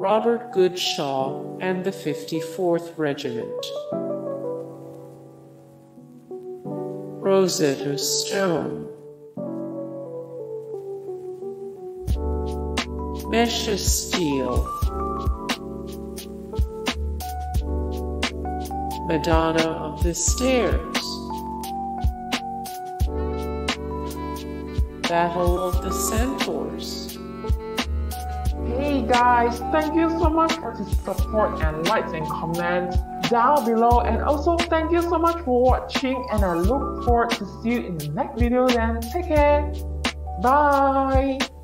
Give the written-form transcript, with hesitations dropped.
Robert Goodshaw and the 54th Regiment. Rosetta Stone. Mesha Steel. Madonna of the Stairs. Battle of the Centaurs. Hey guys, thank you so much for the support and likes and comments down below, and also thank you so much for watching, and I look forward to see you in the next video. Then take care, bye.